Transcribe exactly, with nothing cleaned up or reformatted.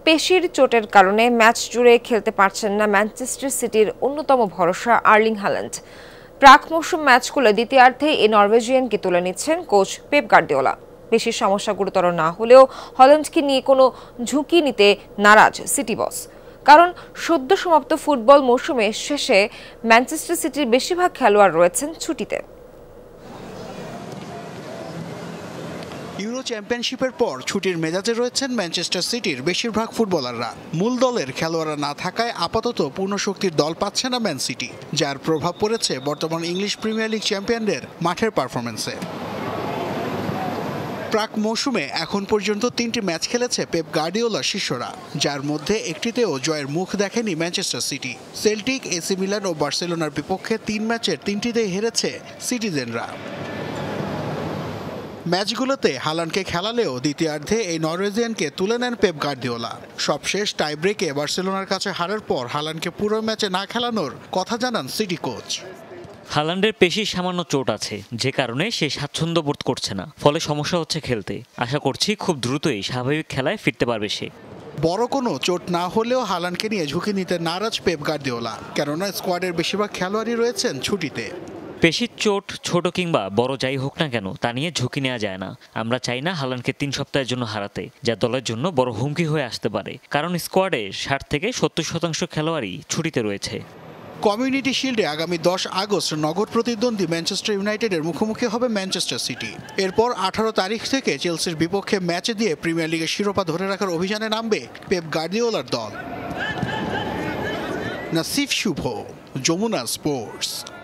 পেশির চোটের কারণে ম্যাচ জুড়ে খেলতে পারছেন না ম্যানচেস্টার সিটির অন্যতম ভরসা আর্লিং হাল্যান্ড। প্রাক মৌসুম ম্যাচগুলো দ্বিতীয়ার্ধে এই নরওয়েজিয়ানকে তুলে নিচ্ছেন কোচ পেপ গার্দিওলা। পেশির সমস্যা গুরুতর না হলেও হল্যান্ডকে নিয়ে কোনো ঝুঁকি নিতে নারাজ সিটি বস, কারণ সদ্য সমাপ্ত ফুটবল মৌসুমে শেষে ম্যানচেস্টার সিটির বেশিরভাগ খেলোয়াড় রয়েছেন ছুটিতে। ইউরো চ্যাম্পিয়নশিপের পর ছুটির মেজাজে রয়েছেন ম্যানচেস্টার সিটির বেশিরভাগ ফুটবলাররা। মূল দলের খেলোয়াড়রা না থাকায় আপাতত পূর্ণ শক্তির দল পাচ্ছে না ম্যান সিটি, যার প্রভাব পড়েছে বর্তমান ইংলিশ প্রিমিয়ার লিগ চ্যাম্পিয়নদের মাঠের পারফরমেন্সে। প্রাক মৌসুমে এখন পর্যন্ত তিনটি ম্যাচ খেলেছে পেপ গার্দিওলার শিষ্যরা, যার মধ্যে একটিতেও জয়ের মুখ দেখেনি Manchester City. Celtic, AC Milan ও বার্সেলোনার বিপক্ষে তিন ম্যাচের তিনটিতেই হেরেছে সিটিজেনরা। ম্যাচগুলোতে হালান্ডকে খেলালেও দ্বিতীয়ার্ধে এই নরওয়েজিয়ানকে তুলে নেন পেপ গার্দিওলা। সবশেষ টাই ব্রেকে বার্সেলোনার কাছে হারার পর হালান্ডকে পুরো ম্যাচে না খেলানোর কথা জানান সিটি কোচ। হালান্ডের পেশির সামান্য চোট আছে, যে কারণে সে স্বাচ্ছন্দ্য বোধ করছে না, ফলে সমস্যা হচ্ছে খেলতে। আশা করছি খুব দ্রুতই স্বাভাবিক খেলায় ফিরতে পারবে সে। বড় কোনো চোট না হলেও হালান্ডকে নিয়ে ঝুঁকি নিতে নারাজ পেপ গার্দিওলা, কেননা স্কোয়াডের বেশিরভাগ খেলোয়াড়ই রয়েছেন ছুটিতে। পেশির চোট ছোট কিংবা বড় যাই হোক না কেন, তা নিয়ে ঝুঁকি নেওয়া যায় না। আমরা চাই না হালান্ডকে তিন সপ্তাহের জন্য হারাতে, যা দলের জন্য বড় হুমকি হয়ে আসতে পারে, কারণ স্কোয়াডে ষাট থেকে সত্তর শতাংশ খেলোয়াড়ই ছুটিতে রয়েছে। কমিউনিটি শিল্ডে আগামী দশ আগস্ট নগর প্রতিদ্বন্দ্বী ম্যানচেস্টার ইউনাইটেডের মুখোমুখি হবে ম্যানচেস্টার সিটি। এরপর আঠারো তারিখ থেকে চেলসির বিপক্ষে ম্যাচ দিয়ে প্রিমিয়ার লিগের শিরোপা ধরে রাখার অভিযানে নামবে পেপ গার্দিওলার দল। নাসিফ শুভ, যমুনা স্পোর্টস।